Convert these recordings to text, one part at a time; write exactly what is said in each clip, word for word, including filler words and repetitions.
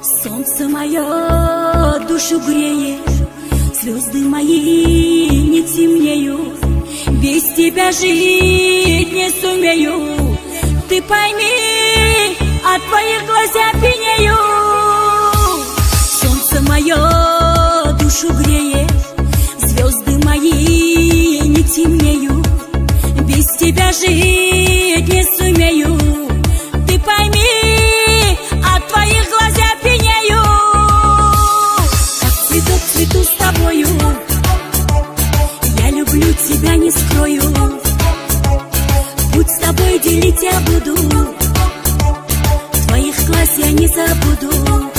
Солнце мое душу греет, звезды мои не темнеют. Без тебя жить не сумею. Ты пойми, от твоих глаз я пьянею. Солнце мое душу греет, звезды мои не темнеют. Без тебя жить не сумею. Ты пойми, от твоих глаз я пьянею. Как цветок цвету с тобою, я люблю тебя, не скрою. Путь с тобой делить я буду, твоих глаз я не забуду.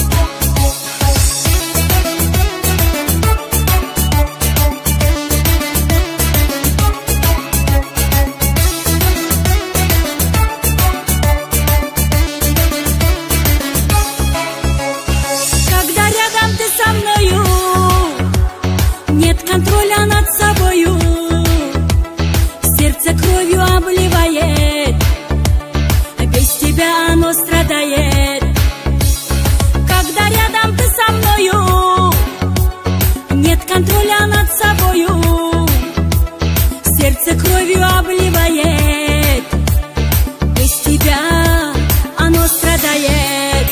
Когда рядом ты со мною, нет контроля над собою. Сердце кровью обливает, без тебя оно страдает. Когда рядом ты со мною, нет контроля над собою. Сердце кровью обливает, без тебя оно страдает.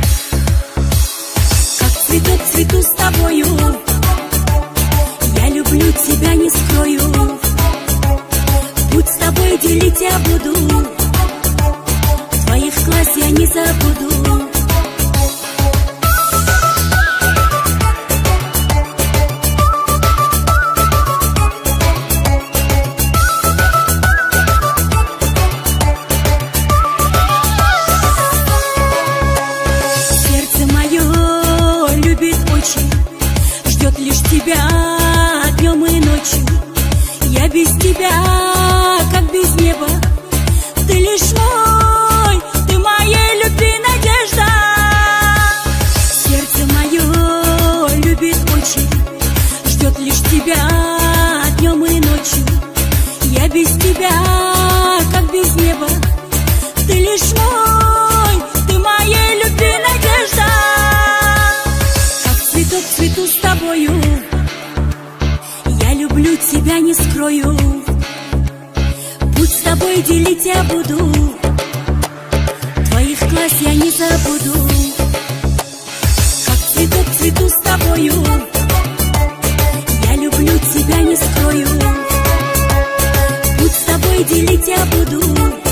Как цветок цвету с тобою, я люблю тебя, не скрою. Путь с тобой делить я буду, твоих глаз я не забуду. Сердце мое любит очень, ждет лишь тебя днем и ночью. Я без тебя, как без неба, ты лишь мой, ты моей любви надежда. Сердце мое любит очень, ждет лишь тебя днем и ночью. Я без тебя, как без неба, ты лишь мой, ты моей любви надежда. Как цветок цвету с тобою, я люблю тебя, не скрою. Путь с тобой делить я буду, твоих глаз я не забуду. Как цветок цвету с тобою, я люблю тебя, не скрою. Путь с тобой делить я буду,